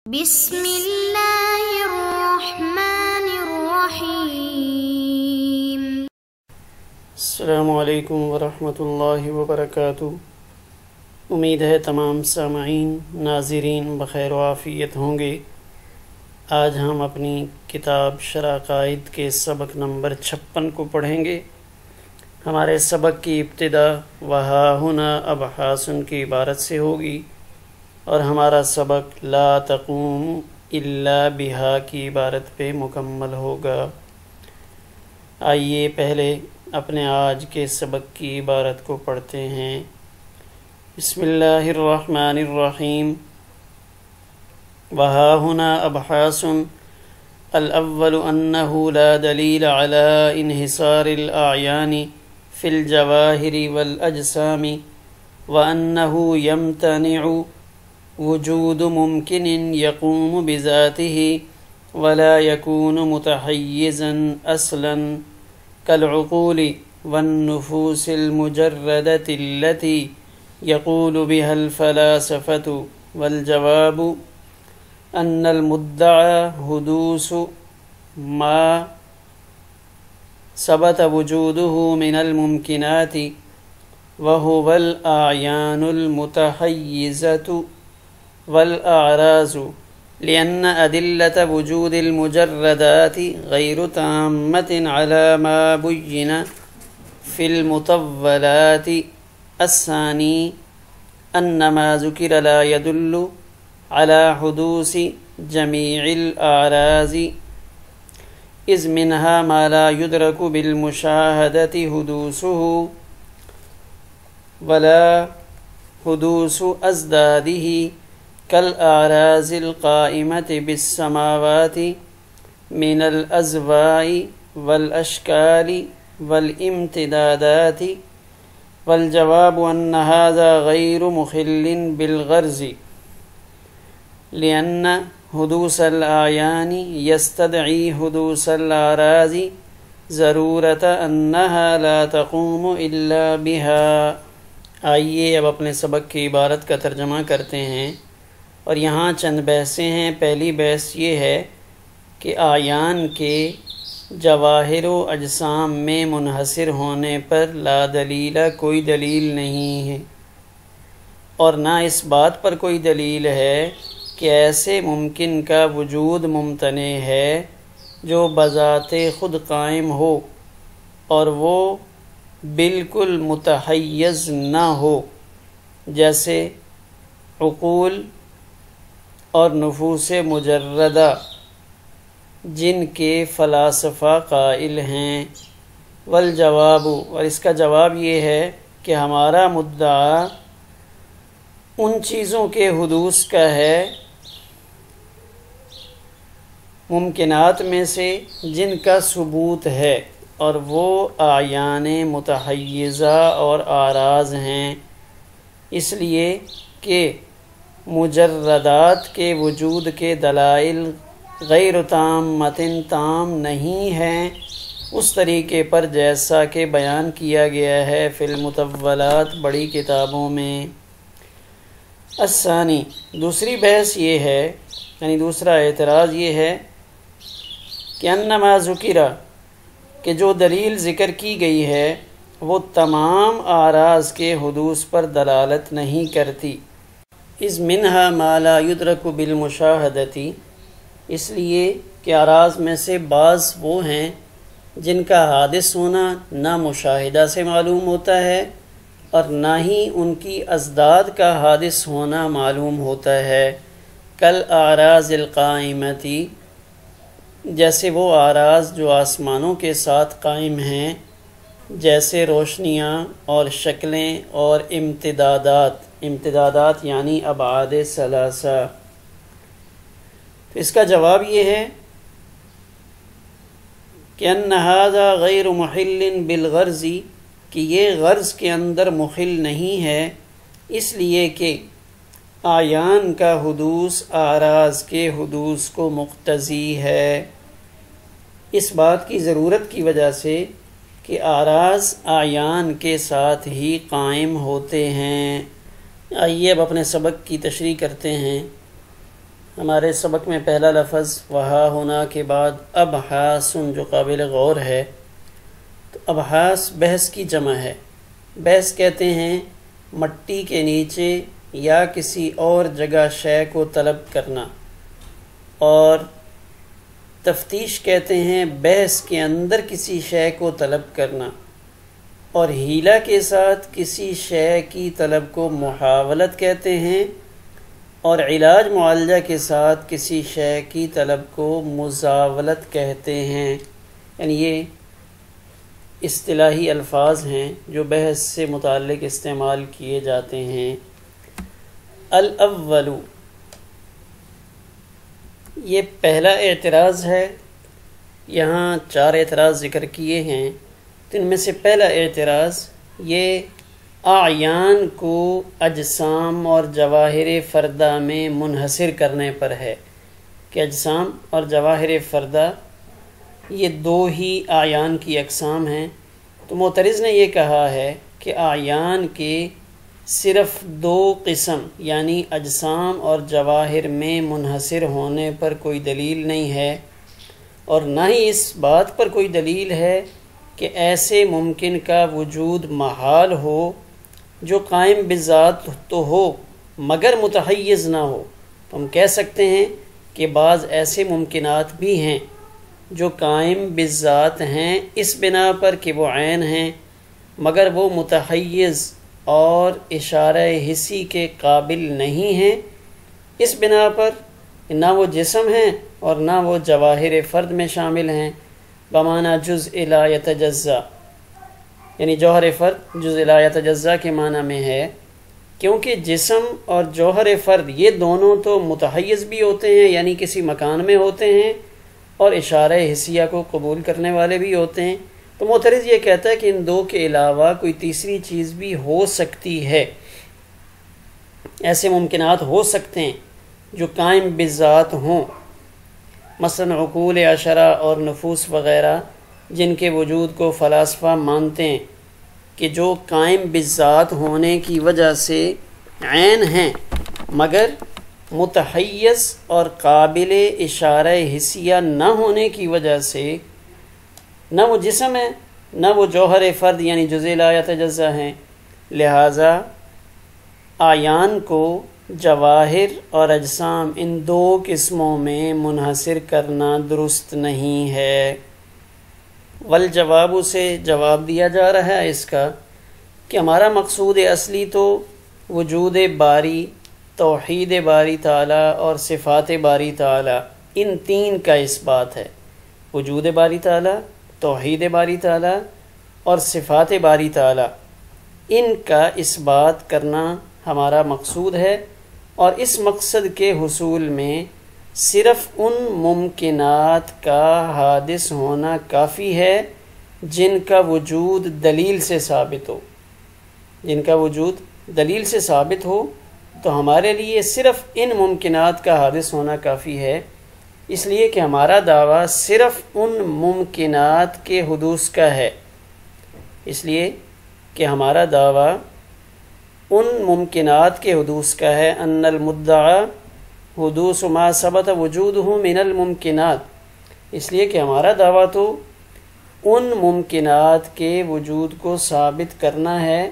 بسم اللہ الرحمن الرحیم۔ السلام علیکم ورحمۃ اللہ وبرکاتہ۔ امید ہے تمام سامعین ناظرین بخیر و عافیت ہوں گے۔ آج ہم اپنی کتاب شرح عقائد کے سبق نمبر 56 کو پڑھیں گے۔ ہمارے سبق کی ابتدا وہا ہنا ابحاث کی عبارت سے ہوگی اور ہمارا سبق لا تقوم الا بہا کی عبارت پہ مکمل ہوگا۔ آئیے پہلے اپنے آج کے سبق کی عبارت کو پڑھتے ہیں۔ بسم اللہ الرحمن الرحیم۔ وہا ہنا ابحاث الاول انہ لا دلیل علی انحصار الاعیان فی الجواہر والاجسام وانہ یمتنع وجود ممکن یقوم بذاته ولا يكون متحيزا اصلا كالعقول والنفوس المجردة التي يقول بها الفلاسفة، والجواب أن المدعى حدوث ما ثبت وجوده من الممكنات وهو الأعيان المتحيزة والأعراض، لأن أدلة وجود المجردات غير تامة على ما بين في المطولات۔ الثاني أن ما ذكر لا يدل على حدوث جميع الأعراض، إذ منها ما لا يدرك بالمشاهدة حدوثه ولا حدوث أزداده كالأعراض القائمة بالسماوات من الأزواء والأشكال والامتدادات، والجواب أن هذا غير مخل بالغرض، لأن حدوث الأعيان يستدعي حدوث الأعراض ضرورة أنها لا تقوم إلا بها۔ آئیے اب اپنے سبق کی عبارت کا ترجمہ کرتے ہیں، اور یہاں چند بحثیں ہیں۔ پہلی بحث یہ ہے کہ اعیان کے جواہر و اجسام میں منحصر ہونے پر لا دلیل کوئی دلیل نہیں ہے، اور نہ اس بات پر کوئی دلیل ہے کہ ایسے ممکن کا وجود ممتنع ہے جو بذات خود قائم ہو اور وہ بالکل متحیز نہ ہو، جیسے عقول اور نفوس مجردہ جن کے فلاسفہ قائل ہیں۔ والجواب، اور اس کا جواب یہ ہے کہ ہمارا مدعا ان چیزوں کے حدوث کا ہے ممکنات میں سے جن کا ثبوت ہے، اور وہ اعیان متحیزہ اور اعراض ہیں، اس لیے کہ مجردات کے وجود کے دلائل غیر تامۃ تام نہیں ہیں اس طریقے پر جیسا کہ بیان کیا گیا ہے فی المطولات بڑی کتابوں میں۔ الثانی، دوسری بحث یہ ہے، یعنی دوسرا اعتراض یہ ہے کہ انما ذکر، کہ جو دلیل ذکر کی گئی ہے وہ تمام اعراض کے حدوث پر دلالت نہیں کرتی۔ اذ منہا ما لا یدرک بالمشاہدۃ، اس لیے کہ اعراض میں سے بعض وہ ہیں جن کا حادث ہونا نہ مشاہدہ سے معلوم ہوتا ہے اور نہ ہی ان کی ازداد کا حادث ہونا معلوم ہوتا ہے۔ کالاعراض القائمۃ، جیسے وہ اعراض جو آسمانوں کے ساتھ قائم ہیں، جیسے روشنیاں اور شکلیں اور امتدادات یعنی ابعاد ثلاثہ۔ تو اس کا جواب یہ ہے کہ ان ھذا غیر محل بالغرض، کہ یہ غرض کے اندر مخل نہیں ہے، اس لیے کہ اعیان کا حدوث اعراض کے حدوث کو مقتضی ہے، اس بات کی ضرورت کی وجہ سے کہ اعراض اعیان کے ساتھ ہی قائم ہوتے ہیں۔ آئیے اب اپنے سبق کی تشریح کرتے ہیں۔ ہمارے سبق میں پہلا لفظ وہا ہونا کے بعد ابحاث جو قابل غور ہے، تو ابحاث بحث کی جمع ہے۔ بحث کہتے ہیں مٹی کے نیچے یا کسی اور جگہ شے کو طلب کرنا، اور تفتیش کہتے ہیں بحث کے اندر کسی شے کو طلب کرنا، اور ہیلہ کے ساتھ کسی شے کی طلب کو محاولت کہتے ہیں، اور علاج معالجہ کے ساتھ کسی شے کی طلب کو مزاولت کہتے ہیں۔ یعنی یہ اصطلاحی الفاظ ہیں جو بحث سے متعلق استعمال کیے جاتے ہیں۔ الاول، یہ پہلا اعتراض ہے۔ یہاں 4 اعتراض ذکر کیے ہیں، تو ان میں سے پہلا اعتراض یہ اعیان کو اجسام اور جواہر فردہ میں منحصر کرنے پر ہے کہ اجسام اور جواہر فردہ یہ 2 ہی اعیان کی اقسام ہیں۔ تو معترض نے یہ کہا ہے کہ اعیان کے صرف 2 قسم یعنی اجسام اور جواہر میں منحصر ہونے پر کوئی دلیل نہیں ہے، اور نہ ہی اس بات پر کوئی دلیل ہے کہ ایسے ممکن کا وجود محال ہو جو قائم بذات تو ہو مگر متحیز نہ ہو۔ تو ہم کہہ سکتے ہیں کہ بعض ایسے ممکنات بھی ہیں جو قائم بذات ہیں اس بنا پر کہ وہ عین ہیں، مگر وہ متحیز اور اشارہ حسی کے قابل نہیں ہیں، اس بنا پر نہ وہ جسم ہیں اور نہ وہ جواہر فرد میں شامل ہیں، بمعنی جزء لا یتجزا، یعنی جوہر فرد جزء لا یتجزا کے معنی میں ہے، کیونکہ جسم اور جوہر فرد یہ دونوں تو متحیز بھی ہوتے ہیں یعنی کسی مکان میں ہوتے ہیں، اور اشارہ حسیہ کو قبول کرنے والے بھی ہوتے ہیں۔ تو معترض یہ کہتا ہے کہ ان 2 کے علاوہ کوئی تیسری چیز بھی ہو سکتی ہے، ایسے ممکنات ہو سکتے ہیں جو قائم بذات ہوں، مثلا عقول عشرہ اور نفوس وغیرہ، جن کے وجود کو فلاسفہ مانتے ہیں کہ جو قائم بذات ہونے کی وجہ سے عین ہیں مگر متحیز اور قابل اشارہ حسیہ نہ ہونے کی وجہ سے نہ وہ جسم ہے نہ وہ جوہر فرد یعنی جزء لا یتجزا ہیں، لہٰذا اعیان کو جواہر اور اجسام ان 2 قسموں میں منحصر کرنا درست نہیں ہے۔ والجواب سے جواب دیا جا رہا ہے اس کا کہ ہمارا مقصود اصلی تو وجود باری، توحید باری تعالیٰ اور صفات باری تعالیٰ، ان 3 کا اس بات ہے۔ وجود باری تعالیٰ، توحید باری تعالیٰ اور صفات باری تعالیٰ، ان کا اس بات کرنا ہمارا مقصود ہے، اور اس مقصد کے حصول میں صرف ان ممکنات کا حادث ہونا کافی ہے جن کا وجود دلیل سے ثابت ہو۔ جن کا وجود دلیل سے ثابت ہو تو ہمارے لیے صرف ان ممکنات کا حادث ہونا کافی ہے، اس لیے کہ ہمارا دعویٰ صرف ان ممکنات کے حدوث کا ہے، اس لیے کہ ہمارا دعویٰ ان ممکنات کے حدوث کا ہے۔ ان المدعا حدوث ما ثبت وجودہ من الممکنات، اس لیے کہ ہمارا دعویٰ تو ان ممکنات کے وجود کو ثابت کرنا ہے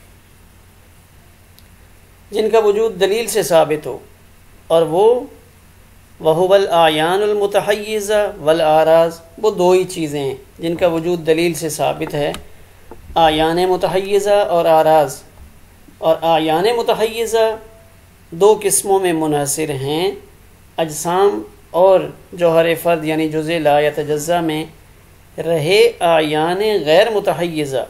جن کا وجود دلیل سے ثابت ہو، اور وہو الاعیان المتحیزہ والاعراض، وہ 2 ہی چیزیں ہیں جن کا وجود دلیل سے ثابت ہے، اعیان متحیزہ اور اعراض۔ اور اعیان متحیزہ 2 قسموں میں منحصر ہیں، اجسام اور جوہر فرد یعنی جزء لا یتجزا میں، رہے اعیان غیر متحیزہ۔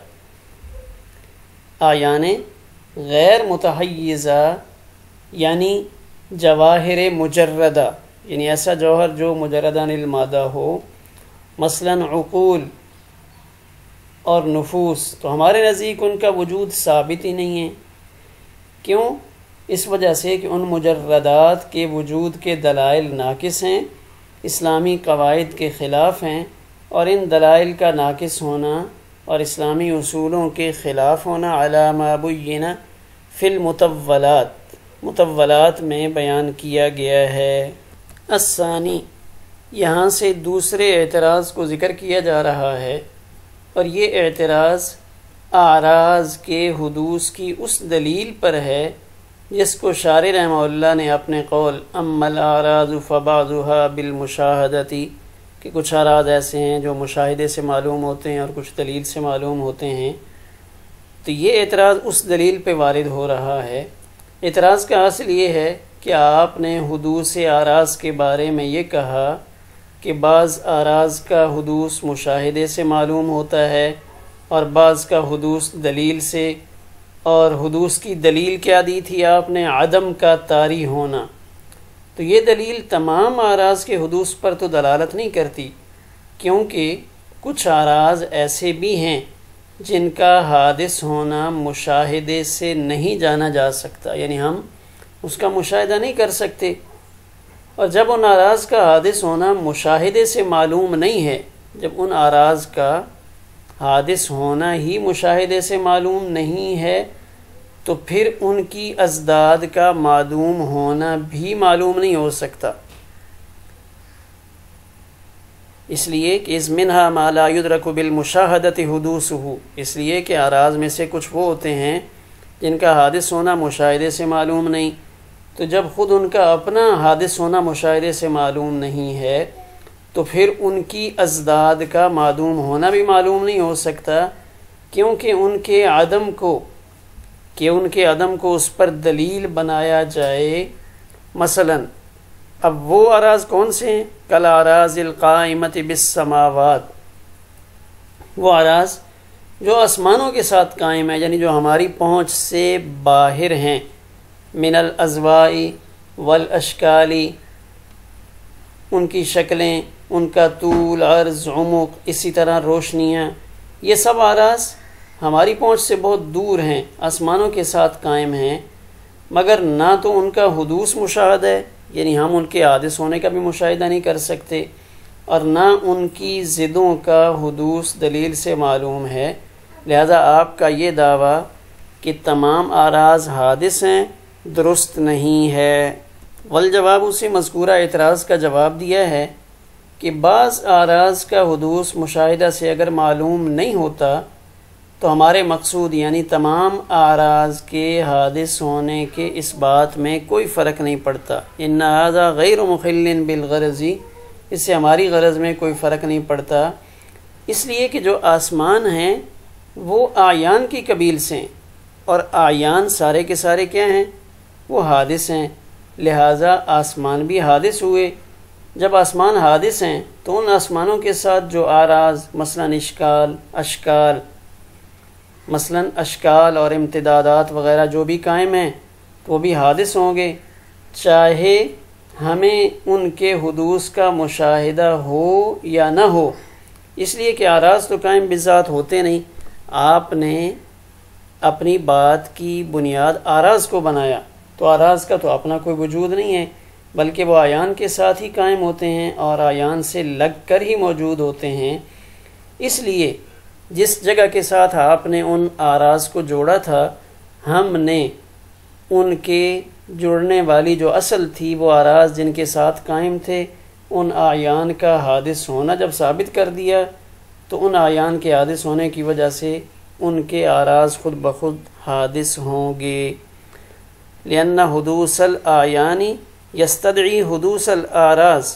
اعیان غیر متحیزہ یعنی جواہر مجردہ، یعنی ایسا جوہر جو مجرد عن المادہ ہو، مثلا عقول اور نفوس، تو ہمارے نزدیک ان کا وجود ثابت ہی نہیں ہے۔ کیوں؟ اس وجہ سے کہ ان مجردات کے وجود کے دلائل ناقص ہیں، اسلامی قواعد کے خلاف ہیں، اور ان دلائل کا ناقص ہونا اور اسلامی اصولوں کے خلاف ہونا علی ما بین فی المطولات، مطولات میں بیان کیا گیا ہے۔ الثانی، یہاں سے دوسرے اعتراض کو ذکر کیا جا رہا ہے، اور یہ اعتراض اعراض کے حدوث کی اس دلیل پر ہے جس کو شارح رحمہ اللہ نے اپنے قول اما الاعراض فبعضها بالمشاہدتی کہ کچھ اعراض ایسے ہیں جو مشاہدے سے معلوم ہوتے ہیں اور کچھ دلیل سے معلوم ہوتے ہیں، تو یہ اعتراض اس دلیل پہ وارد ہو رہا ہے۔ اعتراض کا اصل یہ ہے کہ آپ نے حدوث اعراض کے بارے میں یہ کہا کہ بعض اعراض کا حدوث مشاہدے سے معلوم ہوتا ہے اور بعض کا حدوث دلیل سے، اور حدوث کی دلیل کیا دی تھی آپ نے؟ عدم کا طاری ہونا۔ تو یہ دلیل تمام اعراض کے حدوث پر تو دلالت نہیں کرتی، کیونکہ کچھ اعراض ایسے بھی ہیں جن کا حادث ہونا مشاہدے سے نہیں جانا جا سکتا، یعنی ہم اس کا مشاہدہ نہیں کر سکتے، اور جب ان اعراض کا حادث ہونا مشاہدے سے معلوم نہیں ہے، جب ان اعراض کا حادث ہونا ہی مشاہدے سے معلوم نہیں ہے، تو پھر ان کی ازداد کا معدوم ہونا بھی معلوم نہیں ہو سکتا۔ اس لیے کہ از منہا ما لا یدرک بالمشاہدۃ حدوثہ، اس لیے کہ اعراض میں سے کچھ وہ ہوتے ہیں جن کا حادث ہونا مشاہدے سے معلوم نہیں، تو جب خود ان کا اپنا حادث ہونا مشاہدے سے معلوم نہیں ہے تو پھر ان کی ازداد کا معدوم ہونا بھی معلوم نہیں ہو سکتا، کیونکہ ان کے عدم کو اس پر دلیل بنایا جائے۔ مثلا اب وہ اعراض کون سے ہیں؟ کالاعراض القائمۃ بالسماوات، وہ اعراض جو آسمانوں کے ساتھ قائم ہے، یعنی جو ہماری پہنچ سے باہر ہیں، من الازواء والاشکال، ان کی شکلیں، ان کا طول، عرض، عمق، اسی طرح روشنیاں، یہ سب اعراض ہماری پہنچ سے بہت دور ہیں، آسمانوں کے ساتھ قائم ہیں، مگر نہ تو ان کا حدوث مشاہدہ ہے، یعنی ہم ان کے حادث ہونے کا بھی مشاہدہ نہیں کر سکتے، اور نہ ان کی ضدوں کا حدوث دلیل سے معلوم ہے۔ لہذا آپ کا یہ دعویٰ کہ تمام اعراض حادث ہیں درست نہیں ہے۔ والجواب، اسے مذکورہ اعتراض کا جواب دیا ہے کہ بعض اعراض کا حدوث مشاہدہ سے اگر معلوم نہیں ہوتا تو ہمارے مقصود یعنی تمام اعراض کے حادث ہونے کے اس بات میں کوئی فرق نہیں پڑتا۔ ان ھذا غیر مخل بالغرض، اس سے ہماری غرض میں کوئی فرق نہیں پڑتا، اس لیے کہ جو آسمان ہیں وہ اعیان کی قبیل سے ہیں، اور اعیان سارے کے سارے کیا ہیں؟ وہ حادث ہیں، لہٰذا آسمان بھی حادث ہوئے۔ جب آسمان حادث ہیں تو ان آسمانوں کے ساتھ جو اعراض مثلا اشکال اور امتدادات وغیرہ جو بھی قائم ہیں وہ بھی حادث ہوں گے، چاہے ہمیں ان کے حدوث کا مشاہدہ ہو یا نہ ہو، اس لیے کہ اعراض تو قائم بذات ہوتے نہیں۔ آپ نے اپنی بات کی بنیاد اعراض کو بنایا، تو اعراض کا تو اپنا کوئی وجود نہیں ہے، بلکہ وہ اعیان کے ساتھ ہی قائم ہوتے ہیں اور اعیان سے لگ کر ہی موجود ہوتے ہیں۔ اس لیے جس جگہ کے ساتھ آپ نے ان اعراض کو جوڑا تھا، ہم نے ان کے جڑنے والی جو اصل تھی، وہ اعراض جن کے ساتھ قائم تھے، ان اعیان کا حادث ہونا جب ثابت کر دیا تو ان اعیان کے حادث ہونے کی وجہ سے ان کے اعراض خود بخود حادث ہوں گے۔ لأن حدوث الاعیان یستدعی حدوث الاعراض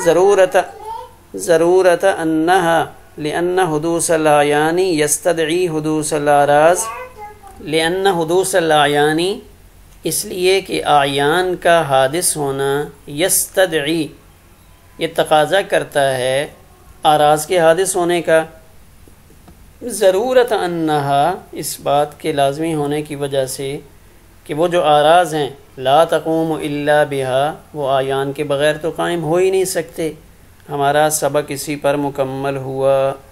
ضرورت انہا لأن حدوث الاعیان یستدعی حدوث الاعراض، لأن حدوث الاعیان، اس لیے کہ اعیان کا حادث ہونا یستدعی، یہ تقاضا کرتا ہے اعراض کے حادث ہونے کا، ضرورت انہا، اس بات کے لازمی ہونے کی وجہ سے کہ وہ جو اعراض ہیں لا تقوم الا بہا، وہ اعیان کے بغیر تو قائم ہو ہی نہیں سکتے۔ ہمارا سبق اسی پر مکمل ہوا۔